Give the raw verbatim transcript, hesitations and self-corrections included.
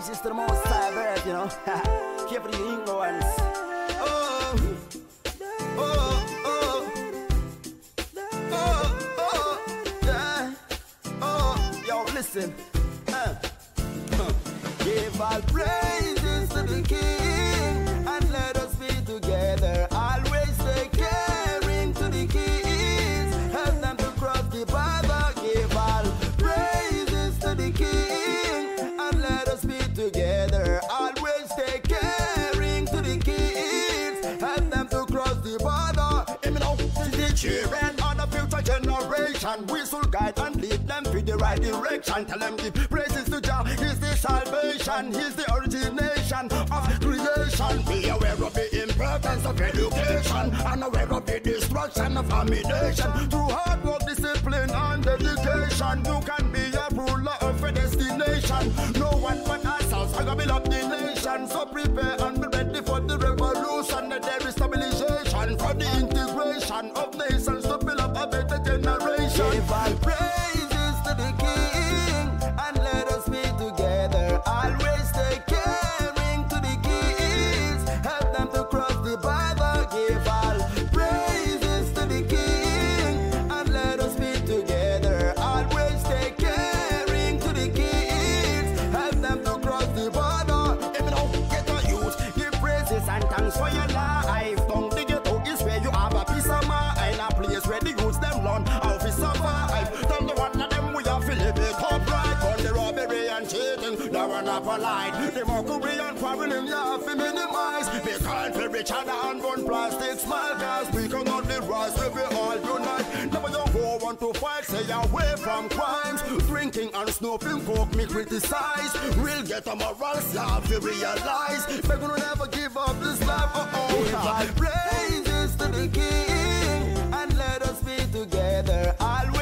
praises to the most high birth, you know. Care for the young ones. Oh, oh, oh, oh, oh, yeah. Oh, yo, listen. Uh. Huh. Give all praises to the King and let us be together. Always stay caring to the kids. Help them to cross the border. Give all praises to the King and let us be together. Always stay caring to the kids. Help them to cross the border. Even though the children on the future generation, we should guide and lead them to the right direction. Tell them give praises to Jah. He's the salvation. He's the origination of creation. Be aware of the importance of education and aware of the destruction of ammunition. Through hard work, discipline and dedication, you can be a ruler of a destination. No one but ourselves are gonna build up the nation. So prepare and be ready for the revolution. There is stabilization for the integration of nations to build up a better generation. Give all praises to the King and let us be together. Always stay caring to the kids. Help them to cross the border. Give all praises to the King and let us be together. Always stay caring to the kids. Help them to cross the border. If you don't get a youth, give praises and thanks for your life. Don't dig it out is where you have a peace of mind. A place where the youths them learn how to survive. Tell the one of them we have to live it upright. On the robbery and cheating, they were not polite. The mockery and quarreling you have to minimize. Be kind for each other and run plastic smile. Cause we cannot live rise if we all unite. Never you go want to fight, stay away from crimes. Drinking and snooping coke me criticize. We'll get a morals, you have to realize. We're gonna never give up this life. Uh oh, give all praises to the King and let us be together. Always